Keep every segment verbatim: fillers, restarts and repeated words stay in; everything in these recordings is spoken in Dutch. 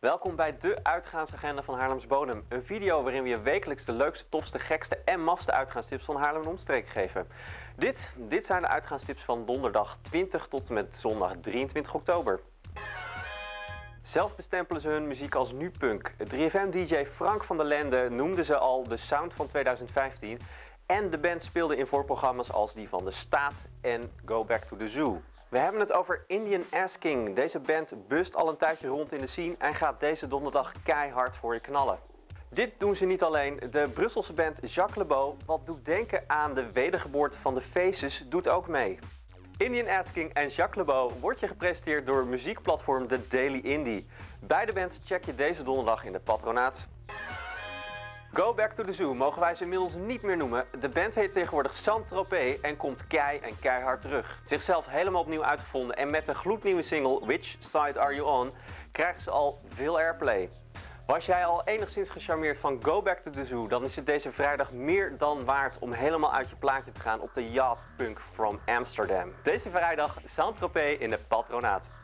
Welkom bij de uitgaansagenda van Haarlems Bodem. Een video waarin we je wekelijks de leukste, tofste, gekste en mafste uitgaanstips van Haarlem en omstreken geven. Dit, dit zijn de uitgaanstips van donderdag twintig tot en met zondag drieëntwintig oktober. Zelf bestempelen ze hun muziek als nu-punk. drie F M-D J Frank van der Lende noemde ze al de sound van tweeduizend vijftien. En de band speelde in voorprogramma's als die van De Staat en Go Back to the Zoo. We hebben het over Indian Ass King. Deze band bust al een tijdje rond in de scene en gaat deze donderdag keihard voor je knallen. Dit doen ze niet alleen. De Brusselse band Jacques Le Beau, wat doet denken aan de wedergeboorte van de Faces, doet ook mee. Indian Ass King en Jacques Le Beau wordt je gepresenteerd door muziekplatform The Daily Indie. Beide bands check je deze donderdag in de Patronaat. Go Back to the Zoo mogen wij ze inmiddels niet meer noemen. De band heet tegenwoordig Saint-Tropez en komt kei en keihard terug. Zichzelf helemaal opnieuw uitgevonden en met de gloednieuwe single Which Side Are You On krijgen ze al veel airplay. Was jij al enigszins gecharmeerd van Go Back to the Zoo, dan is het deze vrijdag meer dan waard om helemaal uit je plaatje te gaan op de Yacht Punk from Amsterdam. Deze vrijdag Saint-Tropez in de Patronaat.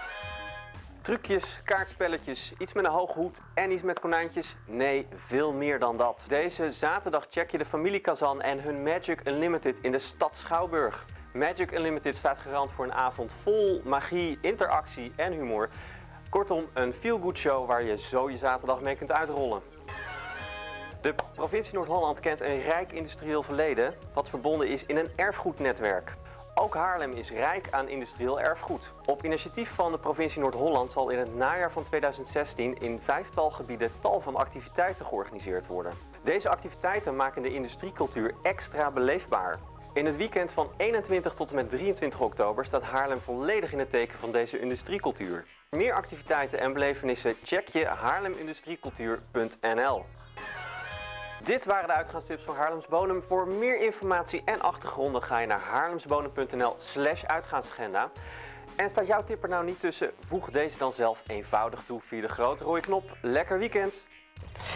Trucjes, kaartspelletjes, iets met een hoge hoed en iets met konijntjes? Nee, veel meer dan dat. Deze zaterdag check je de familie Kazan en hun Magic Unlimited in de stad Schouwburg. Magic Unlimited staat garant voor een avond vol magie, interactie en humor. Kortom, een feel-good show waar je zo je zaterdag mee kunt uitrollen. De provincie Noord-Holland kent een rijk industrieel verleden, wat verbonden is in een erfgoednetwerk. Ook Haarlem is rijk aan industrieel erfgoed. Op initiatief van de provincie Noord-Holland zal in het najaar van tweeduizend zestien in vijftal gebieden tal van activiteiten georganiseerd worden. Deze activiteiten maken de industriecultuur extra beleefbaar. In het weekend van eenentwintig tot en met drieëntwintig oktober staat Haarlem volledig in het teken van deze industriecultuur. Meer activiteiten en belevenissen check je haarlemindustriecultuur punt n l. Dit waren de uitgaanstips van Haarlems Bodem. Voor meer informatie en achtergronden ga je naar haarlemsbodem punt n l slash uitgaansagenda. En staat jouw tip er nou niet tussen? Voeg deze dan zelf eenvoudig toe via de grote rode knop. Lekker weekend!